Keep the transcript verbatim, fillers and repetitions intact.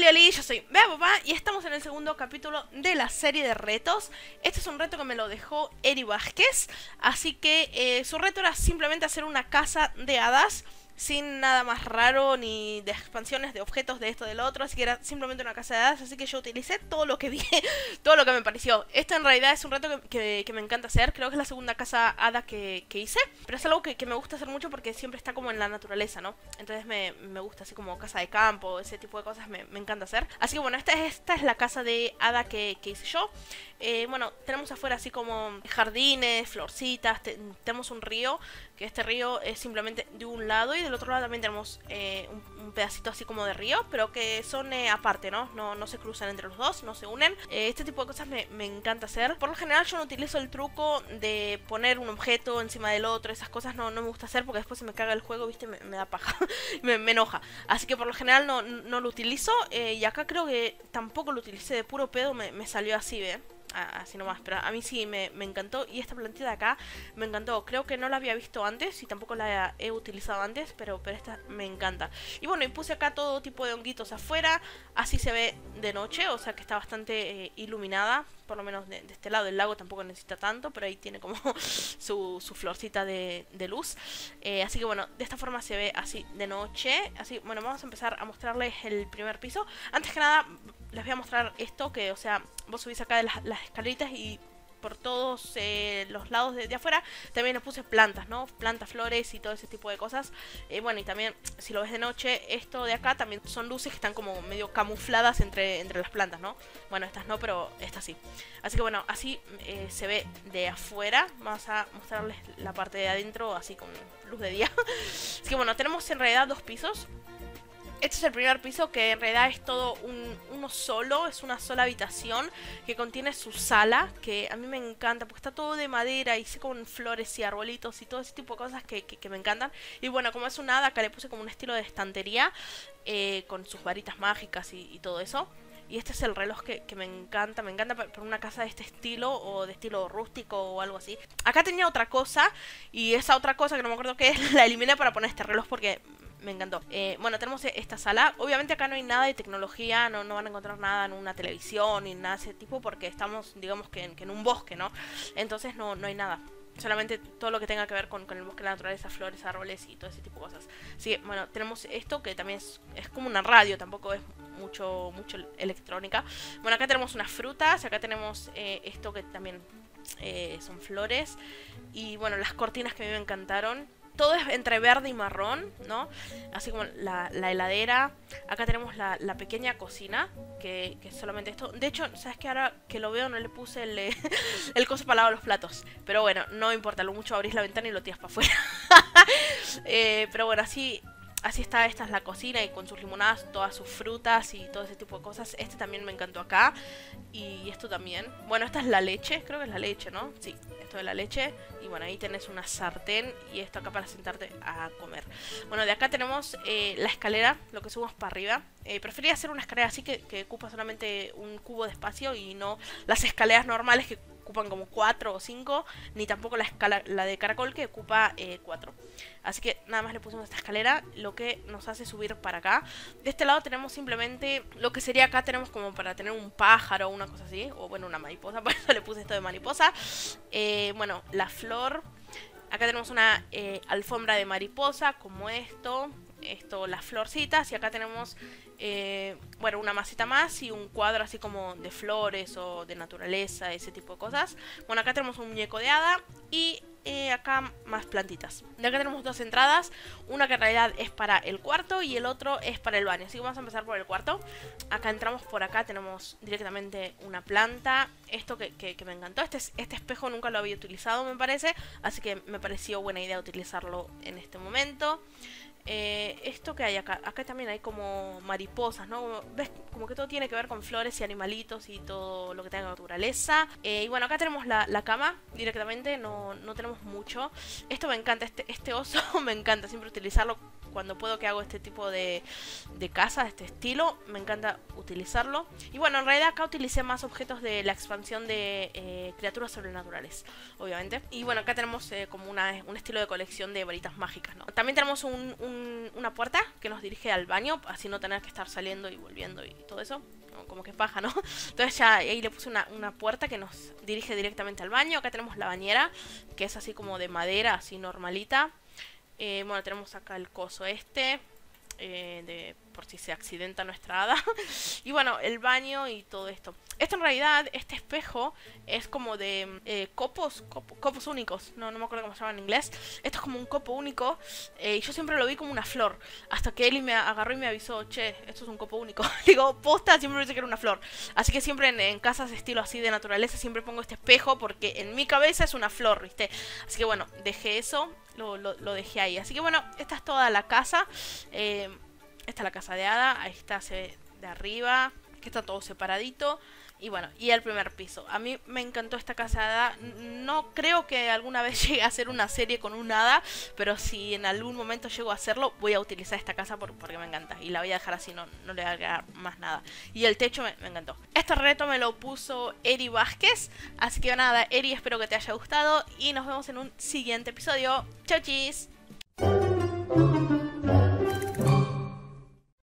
Oli, Oli, yo soy Bea Papá y estamos en el segundo capítulo de la serie de retos. Este es un reto que me lo dejó Eri Vázquez, así que eh, su reto era simplemente hacer una casa de hadas sin nada más raro ni de expansiones de objetos de esto de lo otro, así que era simplemente una casa de hadas, así que yo utilicé todo lo que vi, todo lo que me pareció. Esto en realidad es un reto que, que, que me encanta hacer, creo que es la segunda casa hada que, que hice, pero es algo que, que me gusta hacer mucho porque siempre está como en la naturaleza, ¿no? Entonces me, me gusta así como casa de campo, ese tipo de cosas me, me encanta hacer. Así que bueno, esta es, esta es la casa de hada que, que hice yo. Eh, bueno, tenemos afuera así como jardines, florcitas, te, tenemos un río, que este río es simplemente de un lado y del otro lado también tenemos eh, un, un pedacito así como de río, pero que son eh, aparte, ¿no? ¿no? No se cruzan entre los dos, no se unen. Eh, este tipo de cosas me, me encanta hacer. Por lo general yo no utilizo el truco de poner un objeto encima del otro, esas cosas no, no me gusta hacer porque después se me caga el juego, ¿viste? Me, me da paja, me, me enoja. Así que por lo general no, no lo utilizo eh, y acá creo que tampoco lo utilicé, de puro pedo me, me salió así, ¿ve? Así nomás, pero a mí sí me, me encantó. Y esta plantita de acá me encantó. Creo que no la había visto antes y tampoco la he utilizado antes, pero, pero esta me encanta. Y bueno, y puse acá todo tipo de honguitos afuera. Así se ve de noche, o sea que está bastante eh, iluminada. Por lo menos de, de este lado del lago tampoco necesita tanto, pero ahí tiene como su, su florcita de, de luz. eh, Así que bueno, de esta forma se ve así de noche. Así, bueno, vamos a empezar a mostrarles el primer piso. Antes que nada les voy a mostrar esto, que o sea, vos subís acá de las, las escaleritas y por todos eh, los lados de, de afuera también les puse plantas, ¿no? Plantas, flores y todo ese tipo de cosas. Eh, bueno, y también, si lo ves de noche, esto de acá también son luces que están como medio camufladas entre, entre las plantas, ¿no? Bueno, estas no, pero estas sí. Así que bueno, así eh, se ve de afuera. Vamos a mostrarles la parte de adentro así con luz de día. Así que bueno, tenemos en realidad dos pisos. Este es el primer piso, que en realidad es todo un, uno solo, es una sola habitación que contiene su sala, que a mí me encanta porque está todo de madera y sí con flores y arbolitos y todo ese tipo de cosas que, que, que me encantan. Y bueno, como es un hada, acá le puse como un estilo de estantería eh, con sus varitas mágicas y, y todo eso. Y este es el reloj que, que me encanta, me encanta para una casa de este estilo o de estilo rústico o algo así. Acá tenía otra cosa y esa otra cosa que no me acuerdo qué es, la eliminé para poner este reloj porque me encantó. Eh, bueno, tenemos esta sala. Obviamente acá no hay nada de tecnología, no, no van a encontrar nada en una televisión ni nada de ese tipo porque estamos, digamos que en, que en un bosque, ¿no? Entonces no, no hay nada. Solamente todo lo que tenga que ver con, con el bosque, la naturaleza, flores, árboles y todo ese tipo de cosas. Así que, bueno, tenemos esto que también es, es como una radio, tampoco es mucho, mucho electrónica. Bueno, acá tenemos unas frutas, acá tenemos eh, esto que también eh, son flores. Y bueno, las cortinas que a mí me encantaron. Todo es entre verde y marrón, ¿no? Así como la, la heladera. Acá tenemos la, la pequeña cocina, que, que es solamente esto. De hecho, ¿sabes qué? Ahora que lo veo no le puse el, el coso para lavar los platos. Pero bueno, no importa, lo mucho abrís la ventana y lo tiras para afuera. eh, pero bueno, así... Así está, esta es la cocina y con sus limonadas, todas sus frutas y todo ese tipo de cosas. Este también me encantó acá. Y esto también. Bueno, esta es la leche, creo que es la leche, ¿no? Sí, esto es la leche. Y bueno, ahí tenés una sartén y esto acá para sentarte a comer. Bueno, de acá tenemos eh, la escalera, lo que subimos para arriba. Eh, prefería hacer una escalera así que, que ocupa solamente un cubo de espacio y no las escaleras normales que ocupan como cuatro o cinco, ni tampoco la escala, la de caracol que ocupa eh, cuatro. Así que nada más le pusimos esta escalera, lo que nos hace subir para acá. De este lado tenemos simplemente lo que sería acá, tenemos como para tener un pájaro o una cosa así, o bueno, una mariposa, por eso le puse esto de mariposa. Eh, bueno, la flor. Acá tenemos una eh, alfombra de mariposa, como esto. Esto, las florcitas, y acá tenemos eh, bueno, una masita más y un cuadro así como de flores o de naturaleza, ese tipo de cosas. Bueno, acá tenemos un muñeco de hada y eh, acá más plantitas. De acá tenemos dos entradas, una que en realidad es para el cuarto y el otro es para el baño, así que vamos a empezar por el cuarto. Acá entramos por acá, tenemos directamente una planta. Esto que, que, que me encantó, este, este espejo nunca lo había utilizado, me parece, así que me pareció buena idea utilizarlo en este momento. Eh, esto que hay acá, acá también hay como mariposas, ¿no? ¿Ves? Como que todo tiene que ver con flores y animalitos y todo lo que tenga naturaleza. Eh, y bueno, acá tenemos la, la cama directamente, no, no tenemos mucho. Esto me encanta, este, este oso me encanta siempre utilizarlo cuando puedo que hago este tipo de, de casa, de este estilo, me encanta utilizarlo. Y bueno, en realidad acá utilicé más objetos de la expansión de eh, criaturas sobrenaturales, obviamente. Y bueno, acá tenemos eh, como una, un estilo de colección de varitas mágicas, ¿no? También tenemos un, un, una puerta que nos dirige al baño, así no tener que estar saliendo y volviendo y todo eso. Como que paja, ¿no? Entonces ya ahí le puse una, una puerta que nos dirige directamente al baño. Acá tenemos la bañera, que es así como de madera, así normalita. Eh, bueno, tenemos acá el coso este, eh, de, por si se accidenta nuestra hada. Y bueno, el baño y todo esto. Esto en realidad, este espejo es como de eh, copos, copo, copos únicos. No, no me acuerdo cómo se llama en inglés. Esto es como un copo único. Eh, y yo siempre lo vi como una flor. Hasta que Eli me agarró y me avisó, che, esto es un copo único. Digo, posta, siempre pensé que era una flor. Así que siempre en, en casas de estilo así de naturaleza siempre pongo este espejo porque en mi cabeza es una flor, ¿viste? Así que bueno, dejé eso, lo, lo, lo dejé ahí. Así que bueno, esta es toda la casa. Eh, esta es la casa de Hada. Ahí está, se ve de arriba, que está todo separadito. Y bueno, y el primer piso. A mí me encantó esta casa de Hada. No creo que alguna vez llegue a hacer una serie con un hada, pero si en algún momento llego a hacerlo, voy a utilizar esta casa por, porque me encanta. Y la voy a dejar así, no, no le voy a agregar más nada. Y el techo me, me encantó. Este reto me lo puso Eri Vázquez. Así que nada, Eri, espero que te haya gustado. Y nos vemos en un siguiente episodio. Chau, chis.